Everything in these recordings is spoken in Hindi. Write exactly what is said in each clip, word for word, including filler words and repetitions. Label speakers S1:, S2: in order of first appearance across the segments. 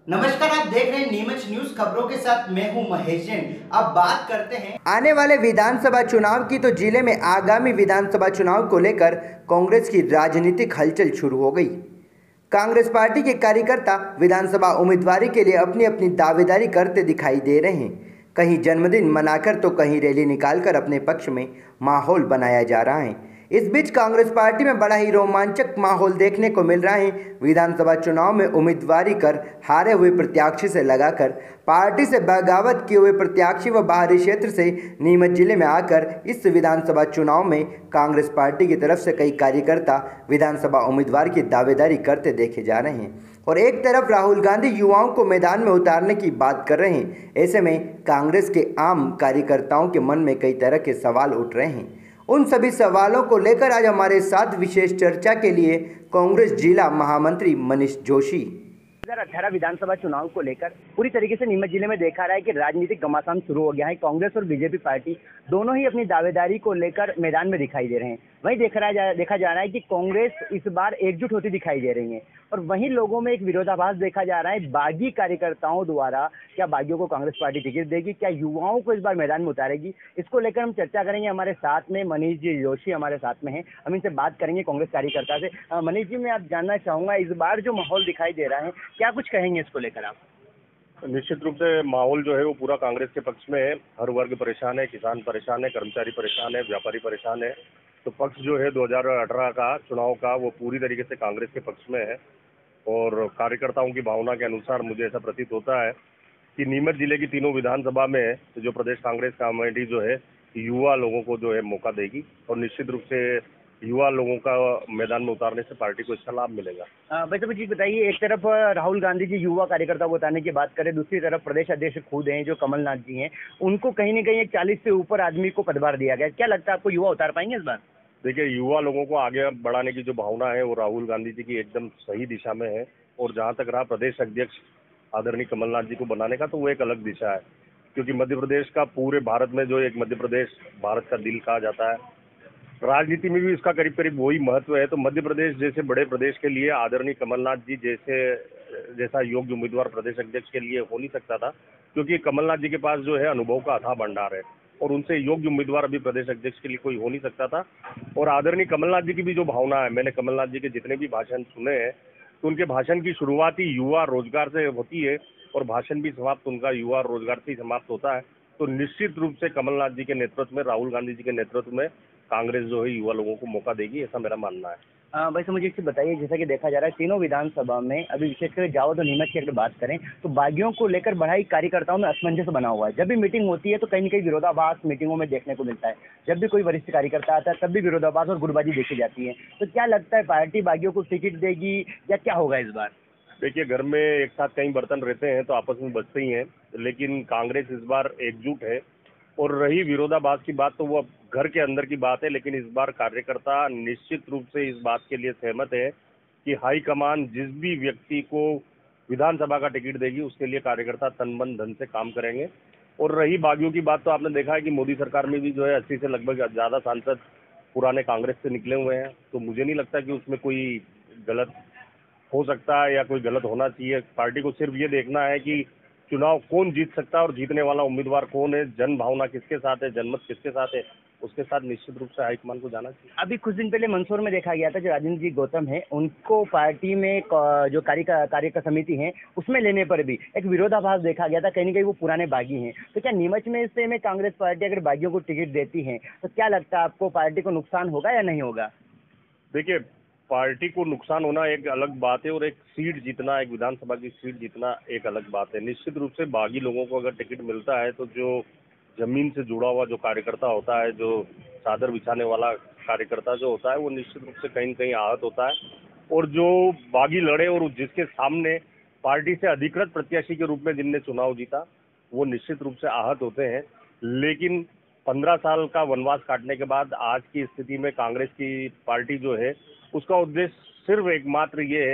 S1: नमस्कार, आप देख रहे हैं नीमच न्यूज खबरों के साथ मैं हूं महेश जैन। अब बात करते हैं आने वाले विधानसभा चुनाव की। तो जिले में आगामी विधानसभा चुनाव को लेकर कांग्रेस की राजनीतिक हलचल शुरू हो गई। कांग्रेस पार्टी के कार्यकर्ता विधानसभा उम्मीदवारी के लिए अपनी अपनी दावेदारी करते दिखाई दे रहे हैं। कहीं जन्मदिन मनाकर तो कहीं रैली निकालकर अपने पक्ष में माहौल बनाया जा रहा है। इस बीच कांग्रेस पार्टी में बड़ा ही रोमांचक माहौल देखने को मिल रहा है। विधानसभा चुनाव में उम्मीदवारी कर हारे हुए प्रत्याशी से लगाकर पार्टी से बगावत किए हुए प्रत्याशी व बाहरी क्षेत्र से नीमच जिले में आकर इस विधानसभा चुनाव में कांग्रेस पार्टी की तरफ से कई कार्यकर्ता विधानसभा उम्मीदवार की दावेदारी करते देखे जा रहे हैं और एक तरफ राहुल गांधी युवाओं को मैदान में उतारने की बात कर रहे हैं। ऐसे में कांग्रेस के आम कार्यकर्ताओं के मन में कई तरह के सवाल उठ रहे हैं। उन सभी सवालों को लेकर आज हमारे साथ विशेष चर्चा के लिए कांग्रेस जिला महामंत्री मनीष जोशी।
S2: दो हज़ार अठारह विधानसभा चुनाव को लेकर पूरी तरीके से नीमच जिले में देखा रहा है कि राजनीतिक घमासान शुरू हो गया है। कांग्रेस और बीजेपी पार्टी दोनों ही अपनी दावेदारी को लेकर मैदान में दिखाई दे रहे हैं। वहीं देखा रहा देखा जा रहा है कि कांग्रेस इस बार एकजुट होती दिखाई दे रही है और वहीं लोगों में एक विरोधाभास देखा जा रहा है बागी कार्यकर्ताओं द्वारा। क्या बागियों को कांग्रेस पार्टी टिकट देगी? क्या युवाओं को इस बार मैदान में उतारेगी? इसको लेकर हम चर्चा करेंगे। हमारे साथ में मनीष जी जोशी हमारे साथ में हैं। हम इनसे बात करेंगे कांग्रेस कार्यकर्ता से। मनीष जी, मैं आप जानना चाहूंगा, इस बार जो माहौल दिखाई दे रहा है, क्या कुछ कहेंगे इसको लेकर आप?
S3: निश्चित रूप से माहौल जो है वो पूरा कांग्रेस के पक्ष में है। हर वर्ग परेशान है, किसान परेशान है, कर्मचारी परेशान है, व्यापारी परेशान है। तो पक्ष जो है दो हज़ार अठारह का चुनाव का वो पूरी तरीके से कांग्रेस के पक्ष में है और कार्यकर्ताओं की भावना के अनुसार मुझे ऐसा प्रतीत होता है कि नीमच जिले की तीनों विधानसभा में तो जो प्रदेश कांग्रेस कमेटी जो है युवा लोगों को जो है मौका देगी और निश्चित रूप से युवा लोगों का मैदान में उतारने से पार्टी को इसका लाभ मिलेगा।
S2: वैसे मुझे बताइए, एक तरफ राहुल गांधी जी युवा कार्यकर्ता को उतारने की बात करें, दूसरी तरफ प्रदेश अध्यक्ष खुद हैं जो कमलनाथ जी हैं, उनको कहीं ना कहीं एक चालीस से ऊपर आदमी को पदभार दिया गया। क्या लगता है आपको, युवा उतार पाएंगे इस बार?
S3: देखिए, युवा लोगों को आगे बढ़ाने की जो भावना है वो राहुल गांधी जी की एकदम सही दिशा में है और जहाँ तक रहा प्रदेश अध्यक्ष आदरणीय कमलनाथ जी को बनाने का, तो वो एक अलग दिशा है। क्योंकि मध्य प्रदेश का पूरे भारत में जो एक मध्य प्रदेश भारत का दिल कहा जाता है, राजनीति में भी इसका करीब करीब वही महत्व है। तो मध्य प्रदेश जैसे बड़े प्रदेश के लिए आदरणीय कमलनाथ जी जैसे जैसा योग्य उम्मीदवार प्रदेश अध्यक्ष के लिए हो नहीं सकता था, क्योंकि कमलनाथ जी के पास जो है अनुभव का अथाह भंडार है और उनसे योग्य उम्मीदवार अभी प्रदेश अध्यक्ष के लिए कोई हो नहीं सकता था। और आदरणीय कमलनाथ जी की भी जो भावना है, मैंने कमलनाथ जी के जितने भी भाषण सुने हैं तो उनके भाषण की शुरुआत ही युवा रोजगार से होती है और भाषण भी समाप्त उनका युवा रोजगार से समाप्त होता है। तो निश्चित रूप से कमलनाथ जी के नेतृत्व में, राहुल गांधी जी के नेतृत्व में कांग्रेस जो है युवा लोगों को मौका देगी, ऐसा मेरा मानना है।
S2: आ, वैसे मुझे एक बताइए, जैसा कि देखा जा रहा है तीनों विधानसभा में अभी विशेषकर जावद और नीमच की अगर बात करें तो बागियों को लेकर बड़ा ही कार्यकर्ताओं में असमंजस बना हुआ है। जब भी मीटिंग होती है तो कहीं ना कहीं विरोधाभास मीटिंगों में देखने को मिलता है। जब भी कोई वरिष्ठ कार्यकर्ता आता है तब भी विरोधाभास और गुटबाजी देखी जाती है। तो क्या लगता है, पार्टी बागियों को टिकट देगी या क्या होगा इस बार?
S3: देखिए, घर में एक साथ कई बर्तन रहते हैं तो आपस में बचते ही हैं, लेकिन कांग्रेस इस बार एकजुट है। और रही विरोधाभास की बात, तो वो घर के अंदर की बात है, लेकिन इस बार कार्यकर्ता निश्चित रूप से इस बात के लिए सहमत है कि हाईकमान जिस भी व्यक्ति को विधानसभा का टिकट देगी उसके लिए कार्यकर्ता तन मन धन से काम करेंगे। और रही बागियों की बात, तो आपने देखा है कि मोदी सरकार में भी जो है अस्सी से लगभग ज़्यादा सांसद पुराने कांग्रेस से निकले हुए हैं। तो मुझे नहीं लगता कि उसमें कोई गलत हो सकता है या कोई गलत होना चाहिए। पार्टी को सिर्फ ये देखना है कि चुनाव कौन जीत सकता है और जीतने वाला उम्मीदवार कौन है, जन भावना किसके साथ है, जनमत किसके साथ है, उसके साथ निश्चित रूप से हाईकमान को जाना चाहिए।
S2: अभी कुछ दिन पहले मंदसौर में देखा गया था, जो राजेंद्र जी गौतम है उनको पार्टी में जो कार्य कार्य समिति है उसमें लेने पर भी एक विरोधाभास देखा गया था। कहीं ना कहीं वो पुराने बागी हैं। तो क्या नीमच में इससे में कांग्रेस पार्टी अगर बागियों को टिकट देती है तो क्या लगता है आपको, पार्टी को नुकसान होगा या नहीं होगा?
S3: देखिए, पार्टी को नुकसान होना एक अलग बात है और एक सीट जीतना, एक विधानसभा की सीट जीतना एक अलग बात है। निश्चित रूप से बागी लोगों को अगर टिकट मिलता है तो जो जमीन से जुड़ा हुआ जो कार्यकर्ता होता है, जो चादर बिछाने वाला कार्यकर्ता जो होता है, वो निश्चित रूप से कहीं न कहीं आहत होता है। और जो बागी लड़े और जिसके सामने पार्टी से अधिकृत प्रत्याशी के रूप में जिनने चुनाव जीता, वो निश्चित रूप से आहत होते हैं। लेकिन पंद्रह साल का वनवास काटने के बाद आज की स्थिति में कांग्रेस की पार्टी जो है उसका उद्देश्य सिर्फ एकमात्र ये है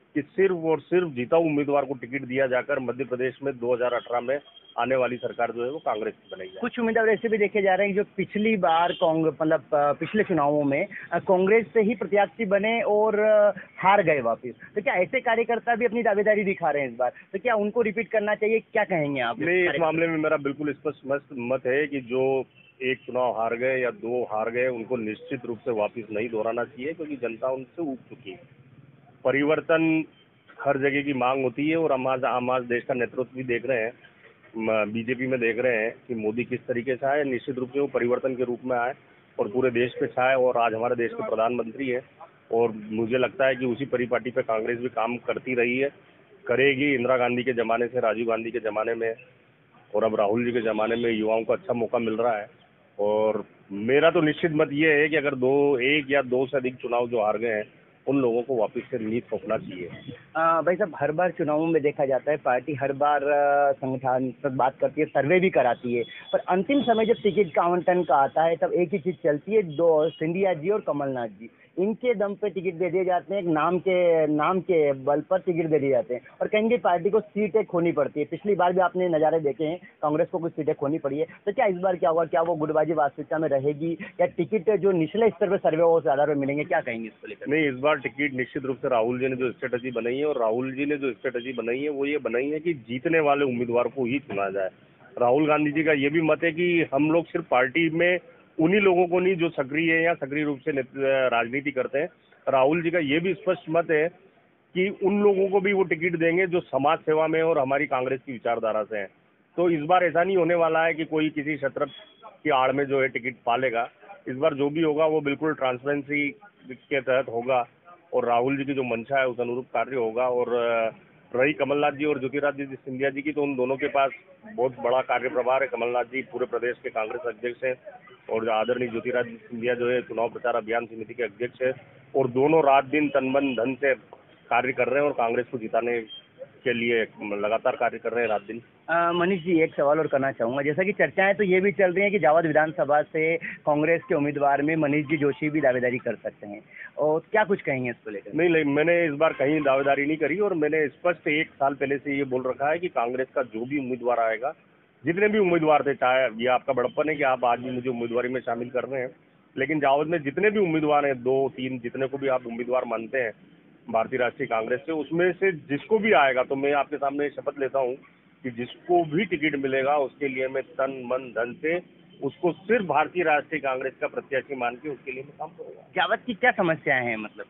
S3: कि सिर्फ और सिर्फ जीता हुआ उम्मीदवार को टिकट दिया जाकर मध्य प्रदेश में दो हज़ार अठारह में आने वाली सरकार जो है वो कांग्रेस की बनाई जाए।
S2: कुछ उम्मीदवार ऐसे भी देखे जा रहे हैं जो पिछली बार कांग्रेस मतलब अ, पिछले चुनावों में अ, कांग्रेस से ही प्रत्याशी बने और अ, हार गए वापिस। तो क्या ऐसे कार्यकर्ता भी अपनी दावेदारी दिखा रहे हैं इस बार? तो क्या उनको रिपीट करना चाहिए? क्या कहेंगे आप?
S3: नहीं, इस मामले में मेरा बिल्कुल स्पष्ट मत मत है कि जो एक चुनाव हार गए या दो हार गए उनको निश्चित रूप से वापस नहीं दोहराना चाहिए, क्योंकि जनता उनसे ऊब चुकी है। परिवर्तन हर जगह की मांग होती है और हम आज हम आज देश का नेतृत्व भी देख रहे हैं, बीजेपी में देख रहे हैं कि मोदी किस तरीके से आए। निश्चित रूप से वो परिवर्तन के रूप में आए और पूरे देश पे छाए और आज हमारे देश के प्रधानमंत्री हैं। और मुझे लगता है कि उसी परिपाटी पे कांग्रेस भी काम करती रही है, करेगी। इंदिरा गांधी के ज़माने से, राजीव गांधी के ज़माने में और अब राहुल जी के ज़माने में युवाओं को अच्छा मौका मिल रहा है। और मेरा तो निश्चित मत ये है कि अगर दो एक या दो से अधिक चुनाव जो हार गए हैं उन लोगों को वापस से नींद सौंपना चाहिए।
S2: अ, भाई साहब, हर बार चुनावों में देखा जाता है पार्टी हर बार अ, संगठनात्मक बात करती है, सर्वे भी कराती है, पर अंतिम समय जब टिकट का आवंटन का आता है तब एक ही चीज चलती है, दो सिंधिया जी और कमलनाथ जी, इनके दम पे टिकट दे दिए जाते हैं, एक नाम के नाम के बल पर टिकट दे दिए जाते हैं और कहेंगे पार्टी को सीटें खोनी पड़ती है। पिछली बार भी आपने नज़ारे देखे हैं, कांग्रेस को कुछ सीटें खोनी पड़ी है। तो क्या इस बार क्या होगा? क्या वो गुटबाजी वास्तविकता में रहेगी या टिकट जो निचले स्तर पर सर्वे हो उस आधार पर मिलेंगे? क्या कहेंगे इसको लेकर?
S3: नहीं, इस बार टिकट निश्चित रूप से राहुल जी ने जो स्ट्रेटजी बनाई है, और राहुल जी ने जो स्ट्रेटजी बनाई है वो ये बनाई है कि जीतने वाले उम्मीदवार को ही चुना जाए। राहुल गांधी जी का ये भी मत है कि हम लोग सिर्फ पार्टी में उन्हीं लोगों को नहीं जो सक्रिय है या सक्रिय रूप से राजनीति करते हैं। राहुल जी का ये भी स्पष्ट मत है कि उन लोगों को भी वो टिकट देंगे जो समाज सेवा में और हमारी कांग्रेस की विचारधारा से हैं। तो इस बार ऐसा नहीं होने वाला है कि कोई किसी छत्र की आड़ में जो है टिकट पालेगा। इस बार जो भी होगा वो बिल्कुल ट्रांसपेरेंसी के तहत होगा और राहुल जी की जो मंशा है उस अनुरूप कार्य होगा। और रही कमलनाथ जी और ज्योतिरादित्य सिंधिया जी की, तो उन दोनों के पास बहुत बड़ा कार्य प्रभार है। कमलनाथ जी पूरे प्रदेश के कांग्रेस अध्यक्ष हैं और जो आदरणीय ज्योतिरादित्य सिंधिया जो है चुनाव प्रचार अभियान समिति के अध्यक्ष है, और दोनों रात दिन तन मन धन से कार्य कर रहे हैं और कांग्रेस को जिताने के लिए लगातार कार्य कर रहे हैं रात दिन।
S2: अ, मनीष जी, एक सवाल और करना चाहूँगा। जैसा कि चर्चाएं तो ये भी चल रही हैं कि जावद विधानसभा से कांग्रेस के उम्मीदवार में मनीष जी जोशी भी दावेदारी कर सकते हैं, और क्या कुछ कहेंगे इसको लेकर?
S3: नहीं नहीं, मैंने इस बार कहीं दावेदारी नहीं करी और मैंने स्पष्ट एक साल पहले से ये बोल रखा है कि कांग्रेस का जो भी उम्मीदवार आएगा, जितने भी उम्मीदवार थे, चाहे ये आपका बड़प्पन है कि आप आज भी मुझे उम्मीदवारी में शामिल कर रहे हैं, लेकिन जावद में जितने भी उम्मीदवार हैं, दो तीन जितने को भी आप उम्मीदवार मानते हैं भारतीय राष्ट्रीय कांग्रेस से, उसमें से जिसको भी आएगा, तो मैं आपके सामने शपथ लेता हूँ कि जिसको भी टिकट मिलेगा उसके लिए मैं तन मन धन से उसको सिर्फ भारतीय राष्ट्रीय कांग्रेस का प्रत्याशी मान के उसके लिए मैं काम करूँगा।
S2: जावद की क्या समस्याएं हैं? मतलब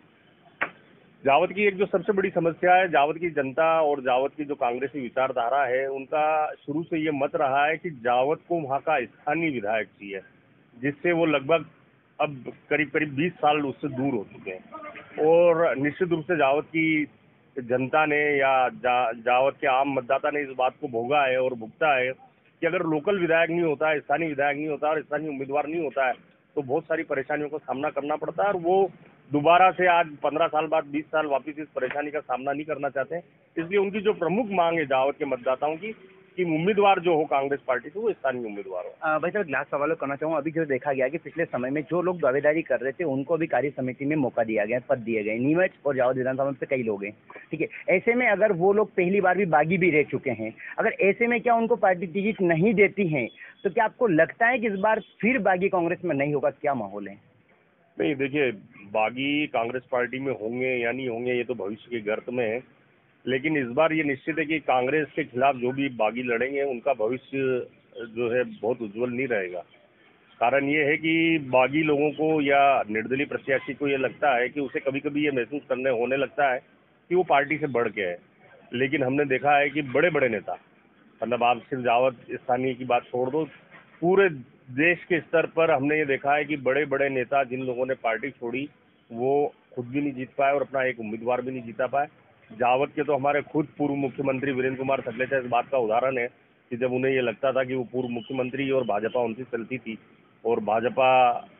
S3: जावद की एक जो सबसे बड़ी समस्या है, जावद की जनता और जावद की जो कांग्रेसी विचारधारा है, उनका शुरू से ये मत रहा है कि जावद को वहाँ का स्थानीय विधायक चाहिए, जिससे वो लगभग अब करीब करीब बीस साल उससे दूर हो चुके हैं। और निश्चित रूप से जावद की जनता ने या जा, जावद के आम मतदाता ने इस बात को भोगा है और भुगता है कि अगर लोकल विधायक नहीं होता है, स्थानीय विधायक नहीं होता और स्थानीय उम्मीदवार नहीं होता है, तो बहुत सारी परेशानियों का सामना करना पड़ता है। और वो दोबारा से आज पंद्रह साल बाद बीस साल वापस इस परेशानी का सामना नहीं करना चाहते हैं। इसलिए उनकी जो प्रमुख मांग है जावद के मतदाताओं की कि उम्मीदवार जो हो कांग्रेस पार्टी से वो स्थानीय उम्मीदवार हो।
S2: अ, भाई साहब, एक लास्ट सवाल करना चाहूँगा। अभी जो देखा गया कि पिछले समय में जो लोग दावेदारी कर रहे थे उनको भी कार्य समिति में मौका दिया गया, पद दिए गए। नीमच और जावद विधानसभा से कई लोग हैं, ठीक है। ऐसे में अगर वो लोग पहली बार भी बागी भी रह चुके हैं, अगर ऐसे में क्या उनको पार्टी टिकट नहीं देती है, तो क्या आपको लगता है कि इस बार फिर बागी कांग्रेस में नहीं होगा? क्या माहौल है?
S3: नहीं, देखिए, बागी कांग्रेस पार्टी में होंगे या नहीं होंगे ये तो भविष्य के गर्त में है, लेकिन इस बार ये निश्चित है कि कांग्रेस के खिलाफ जो भी बागी लड़ेंगे उनका भविष्य जो है बहुत उज्जवल नहीं रहेगा। कारण ये है कि बागी लोगों को या निर्दलीय प्रत्याशी को ये लगता है कि उसे कभी कभी ये महसूस करने होने लगता है कि वो पार्टी से बढ़ के है। लेकिन हमने देखा है कि बड़े बड़े नेता, मतलब आप सिर्फ जावद स्थानीय की बात छोड़ दो, पूरे देश के स्तर पर हमने ये देखा है कि बड़े बड़े नेता जिन लोगों ने पार्टी छोड़ी वो खुद भी नहीं जीत पाए और अपना एक उम्मीदवार भी नहीं जीता पाए। जावद के तो हमारे खुद पूर्व मुख्यमंत्री वीरेंद्र कुमार सखलेचा इस बात का उदाहरण है कि जब उन्हें ये लगता था कि वो पूर्व मुख्यमंत्री और भाजपा उनसे चलती थी और भाजपा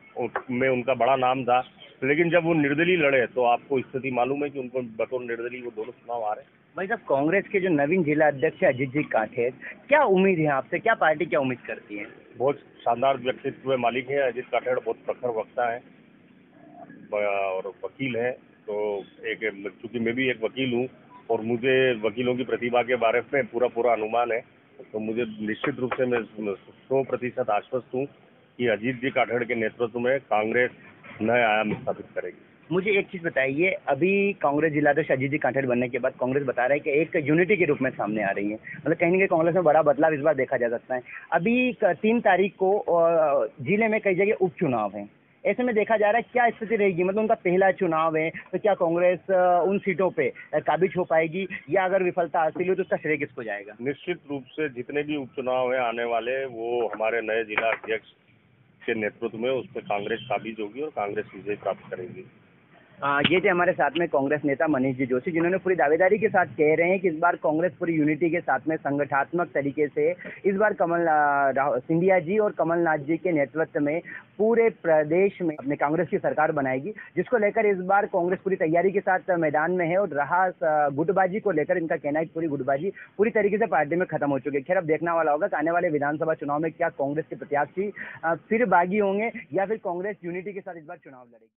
S3: में उनका बड़ा नाम था, लेकिन जब वो निर्दलीय लड़े तो आपको स्थिति मालूम है कि उनको बतौर निर्दलीय वो दोनों चुनाव आ रहे हैं।
S2: भाई साहब, कांग्रेस के जो नवीन जिला अध्यक्ष है अजीत जी काठेर, क्या उम्मीद है आपसे? क्या पार्टी क्या उम्मीद करती है?
S3: बहुत शानदार व्यक्तित्व मालिक है अजीत काठेड़, बहुत प्रखर वक्ता है और वकील है। तो एक, चूंकि मैं भी एक वकील हूँ और मुझे वकीलों की प्रतिभा के बारे में पूरा पूरा अनुमान है, तो मुझे निश्चित रूप से मैं सौ प्रतिशत आश्वस्त हूँ कि अजीत जी काठड़ के नेतृत्व में कांग्रेस नए आयाम स्थापित करेगी।
S2: मुझे एक चीज बताइए, अभी कांग्रेस जिलाध्यक्ष अजीत जी काठड़ बनने के बाद कांग्रेस बता रहा है कि एक यूनिटी के रूप में सामने आ रही है, मतलब कहीं ना कहीं कांग्रेस में बड़ा बदलाव इस बार देखा जा सकता है। अभी तीन तारीख को जिले में कई जगह उपचुनाव है, ऐसे में देखा जा रहा है क्या स्थिति रहेगी, मतलब उनका पहला चुनाव है तो क्या कांग्रेस उन सीटों पे काबिज हो पाएगी, या अगर विफलता हासिल हो तो उसका श्रेय किसको जाएगा?
S3: निश्चित रूप से जितने भी उपचुनाव है आने वाले, वो हमारे नए जिला अध्यक्ष के नेतृत्व में उस पर कांग्रेस काबिज होगी और कांग्रेस विजय प्राप्त करेगी।
S2: आ, ये थे हमारे साथ में कांग्रेस नेता मनीष जी जोशी, जिन्होंने पूरी दावेदारी के साथ कह रहे हैं कि इस बार कांग्रेस पूरी यूनिटी के साथ में संगठनात्मक तरीके से इस बार कमल सिंधिया जी और कमलनाथ जी के नेतृत्व में पूरे प्रदेश में अपने कांग्रेस की सरकार बनाएगी, जिसको लेकर इस बार कांग्रेस पूरी तैयारी के साथ मैदान में है। और रहा गुटबाजी को लेकर, इनका कहना है कि पूरी गुटबाजी पूरी तरीके से पार्टी में खत्म हो चुकी है। खैर, अब देखने वाला होगा कि आने वाले विधानसभा चुनाव में क्या कांग्रेस के प्रत्याशी फिर बागी होंगे या फिर कांग्रेस यूनिटी के साथ इस बार चुनाव लड़ेगी।